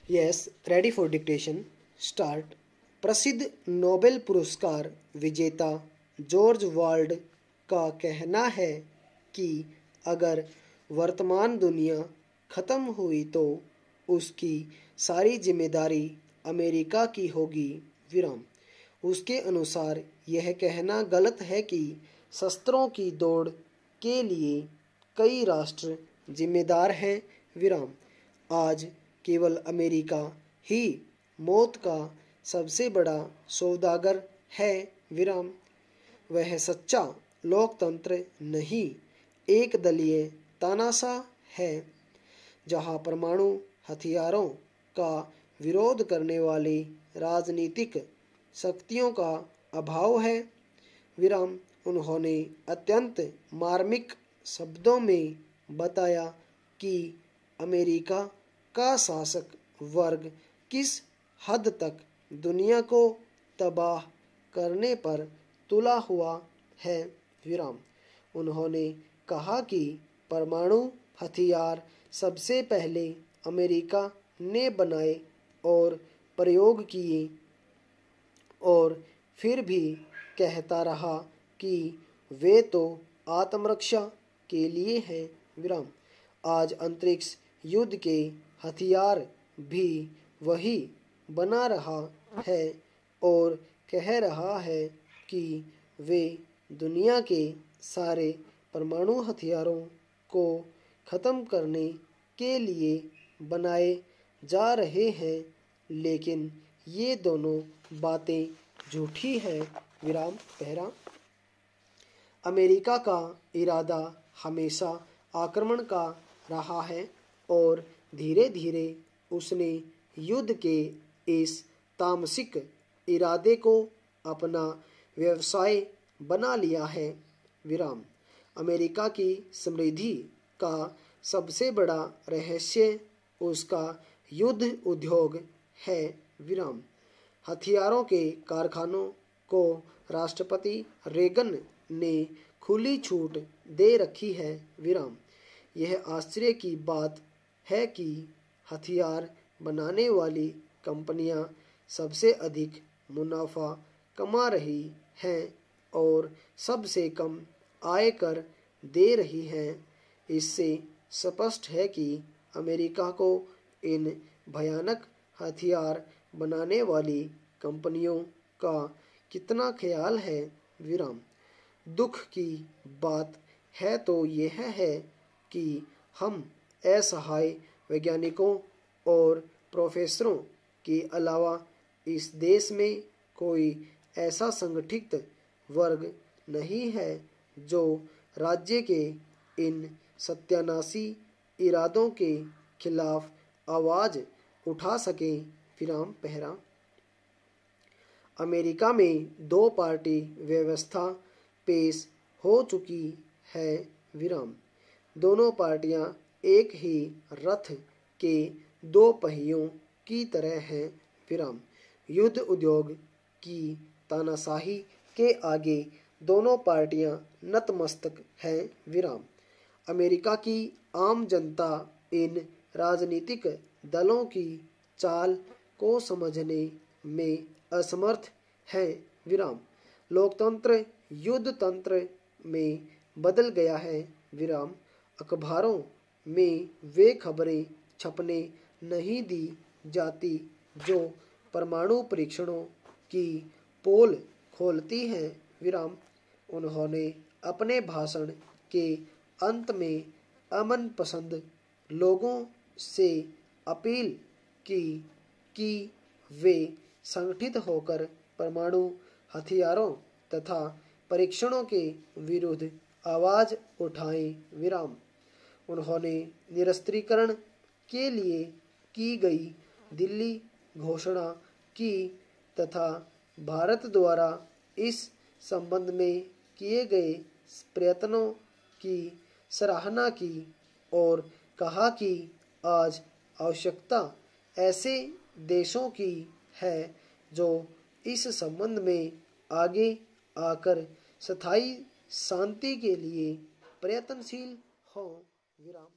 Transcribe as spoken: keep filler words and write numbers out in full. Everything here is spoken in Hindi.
Yes, ready for dictation, start. प्रसिद्ध नोबेल पुरस्कार विजेता जॉर्ज वाल्ड का कहना है कि अगर वर्तमान दुनिया खत्म हुई तो उसकी सारी जिम्मेदारी अमेरिका की होगी। विराम। उसके अनुसार यह कहना गलत है कि शस्त्रों की दौड़ के लिए कई राष्ट्र जिम्मेदार हैं। विराम। आज केवल अमेरिका ही मौत का सबसे बड़ा सौदागर है। विराम। वह सच्चा लोकतंत्र नहीं, एक दलीय तानाशाह है, जहां परमाणु हथियारों का विरोध करने वाली राजनीतिक शक्तियों का अभाव है। विराम। उन्होंने अत्यंत मार्मिक शब्दों में बताया कि अमेरिका का शासक वर्ग किस हद तक दुनिया को तबाह करने पर तुला हुआ है। विराम। उन्होंने कहा कि परमाणु हथियार सबसे पहले अमेरिका ने बनाए और प्रयोग किए, और फिर भी कहता रहा कि वे तो आत्मरक्षा के लिए हैं। विराम। आज अंतरिक्ष युद्ध के हथियार भी वही बना रहा है और कह रहा है कि वे दुनिया के सारे परमाणु हथियारों को ख़त्म करने के लिए बनाए जा रहे हैं, लेकिन ये दोनों बातें झूठी है। विराम पहरा। अमेरिका का इरादा हमेशा आक्रमण का रहा है और धीरे धीरे उसने युद्ध के इस तामसिक इरादे को अपना व्यवसाय बना लिया है। विराम। अमेरिका की समृद्धि का सबसे बड़ा रहस्य उसका युद्ध उद्योग है। विराम। हथियारों के कारखानों को राष्ट्रपति रेगन ने खुली छूट दे रखी है। विराम। यह आश्चर्य की बात है कि हथियार बनाने वाली कंपनियां सबसे अधिक मुनाफा कमा रही हैं और सबसे कम आयकर दे रही हैं। इससे स्पष्ट है कि अमेरिका को इन भयानक हथियार बनाने वाली कंपनियों का कितना ख्याल है। विराम। दुख की बात है तो यह है कि हम असहाय वैज्ञानिकों और प्रोफेसरों के अलावा इस देश में कोई ऐसा संगठित वर्ग नहीं है जो राज्य के इन सत्यानाशी इरादों के खिलाफ आवाज उठा सके। विराम पहरा। अमेरिका में दो पार्टी व्यवस्था पेश हो चुकी है। विराम। दोनों पार्टियां एक ही रथ के दो पहियों की तरह हैं। विराम। युद्ध उद्योग की तानाशाही के आगे दोनों पार्टियां नतमस्तक हैं। विराम। अमेरिका की आम जनता इन राजनीतिक दलों की चाल को समझने में असमर्थ है। विराम। लोकतंत्र युद्ध तंत्र में बदल गया है। विराम। अखबारों में वे खबरें छपने नहीं दी जाती जो परमाणु परीक्षणों की पोल खोलती हैं। विराम। उन्होंने अपने भाषण के अंत में अमन पसंद लोगों से अपील की कि वे संगठित होकर परमाणु हथियारों तथा परीक्षणों के विरुद्ध आवाज उठाएं। विराम। उन्होंने निरस्त्रीकरण के लिए की गई दिल्ली घोषणा की तथा भारत द्वारा इस संबंध में किए गए प्रयत्नों की सराहना की और कहा कि आज आवश्यकता ऐसे देशों की है जो इस संबंध में आगे आकर स्थायी शांति के लिए प्रयत्नशील हों। विराम।